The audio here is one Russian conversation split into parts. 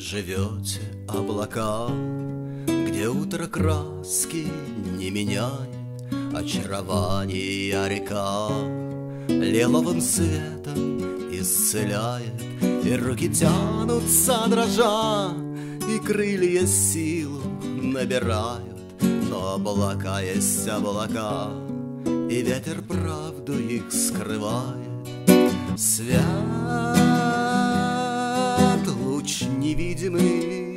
живете, облака, где утро краски не меняет, очарование река лиловым светом исцеляет, и руки тянутся дрожа, и крылья силу набирают. Но облака есть облака, и ветер правду их скрывает. Свят луч невидимый,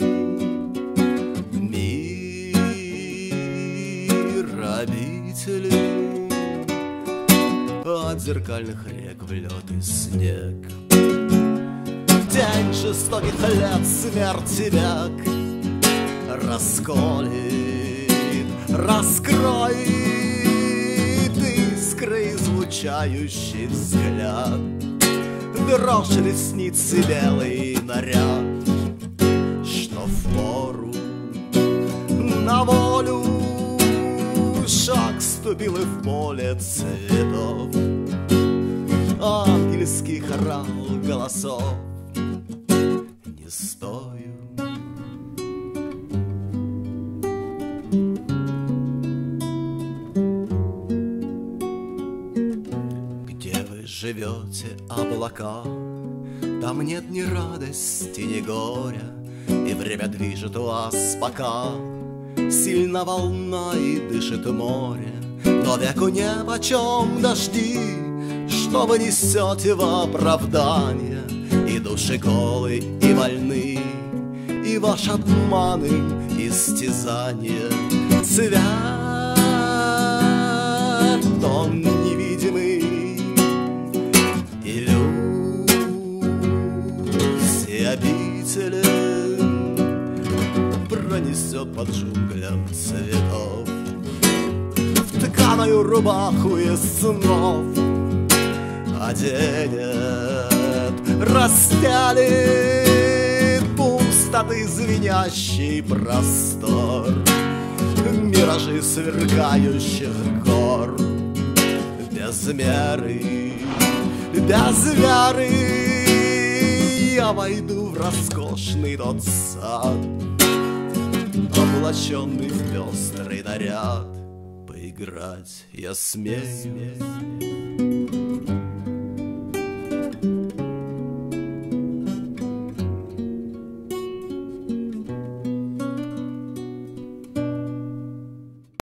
мир обители, от зеркальных рек в лед и снег. В день жестоких лет смерть век расколет, раскроет искры излучающий взгляд. Дрожь ресницы белый наряд, что впору на волю шаг ступил и в поле цветов. Ангельский хорал голосов не стою. Живете, облака, там нет ни радости, ни горя, и время движет вас пока. Сильна волна и дышит море, но веку нипочем дожди, что вы несете в оправдание, и души голы и больны, и ваш обман им истязание. Цвет он невидимый, обители пронесет под джунглям цветов. В тканую рубаху из снов оденет, растянет пустоты звенящий простор, миражи сверкающих гор. Без меры, без веры я войду в роскошный тот сад, облаченный в пестрый наряд. Поиграть я смею